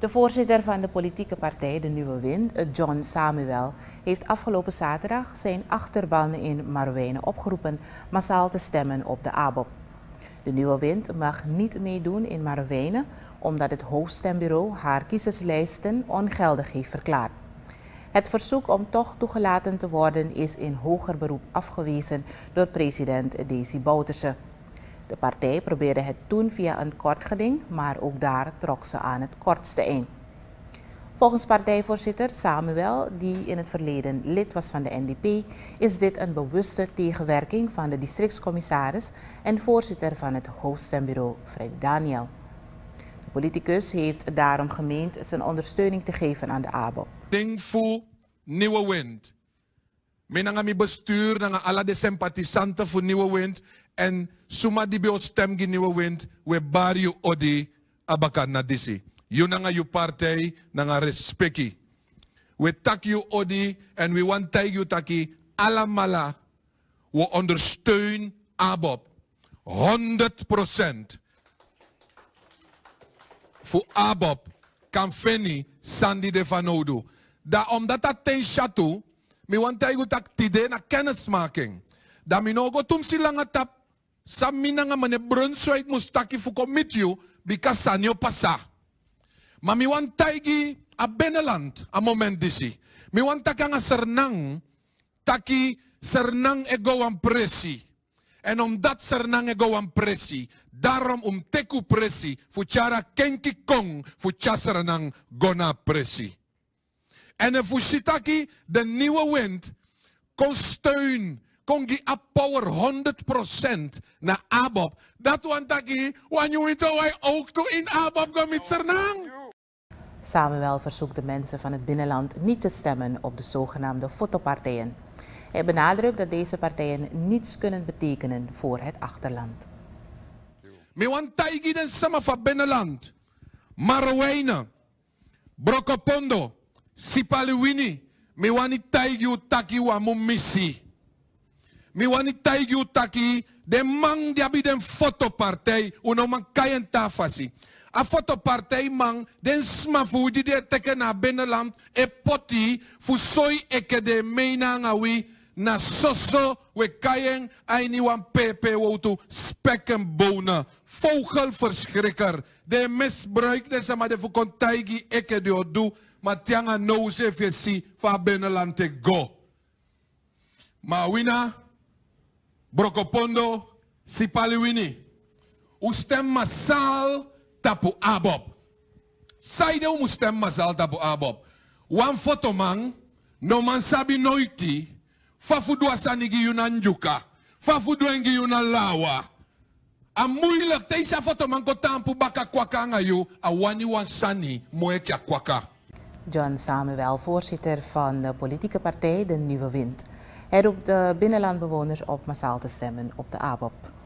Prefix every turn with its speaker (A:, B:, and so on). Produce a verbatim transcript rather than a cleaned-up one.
A: De voorzitter van de politieke partij De Nieuwe Wind, John Samuel, heeft afgelopen zaterdag zijn achterban in Marowijnen opgeroepen massaal te stemmen op de A B O P. De Nieuwe Wind mag niet meedoen in Marowijnen omdat het hoofdstembureau haar kiezerslijsten ongeldig heeft verklaard. Het verzoek om toch toegelaten te worden is in hoger beroep afgewezen door president Desi Bouterse. De partij probeerde het toen via een kort geding, maar ook daar trok ze aan het kortste eind. Volgens partijvoorzitter Samuel, die in het verleden lid was van de N D P, is dit een bewuste tegenwerking van de districtscommissaris en voorzitter van het hoofdstembureau Freddy Daniel. De politicus heeft daarom gemeend zijn ondersteuning te geven aan de A B O P.
B: Ding voor Nieuwe Wind. Mijn mi bestuur, nanga alle de sympathisanten voor Nieuwe Wind en suma die bij stem gi Nieuwe Wind, we bari odi abakan na disi. You nanga you partij nanga respecti. We tak you odi en we want you taki alamala. We ondersteun A B O P. honderd procent. Voor A B O P kan Feni Sandy de Vanodo. Da omdat dat ten chateau, me want you tak tide na kennismaking. Da mi no go tum silanga tap. Sam minanga mane Brunswick mustaki fu commit you because sanyo pasa. Maar mi want taigi a Beneland a moment disi. Mi want takanga sernang taki sernang ego an presi. En omdat sernang ego an presi, daarom um teku presi fu chara kenki kong fu chasernang gona presi. En fu shitaki de Nieuwe Wind kon steun kon gi a power honderd procent na A B O P. Dat want taki wanneer we to wij ook to in A B O P gaan met sernang.
A: Samuel verzoekt de mensen van het binnenland niet te stemmen op de zogenaamde fotopartijen. Hij benadrukt dat deze partijen niets kunnen betekenen voor het achterland.
B: Me want taigi den sama van binnenland. Marowijnen, Brokopondo, Sipaliwini. Me want taigi u taki wa mu missie. Me want taigi u taki de man die abi den fotopartij uno man kayen tafasi. A fotopartij man den smafu die de teken na binnenland e poti fu soi eke de meina ngawi na soso we kayen aini wan pepe wotu spekken bonen. Vogelverschrikker. De misbruik de sama de fu kontaigi eke de odu maar tianga no se fesi fa binnenland te go. Ma wina Brokopondo Sipaliwini. U stem massaal tapu A B O P. Saide u stem massaal tapu A B O P. Wan fotoman, no man sabi noiti, fafudu asanigi yunanjuka, fafudu engi yunalawa. A moeilijk, deze fotoman ko tampu baka kwaka ngayu, a wani wan sani moekya kwaka.
A: John Samuel, voorzitter van de politieke partij De Nieuwe Wind. Hij roept de binnenlandbewoners op massaal te stemmen op de A B O P.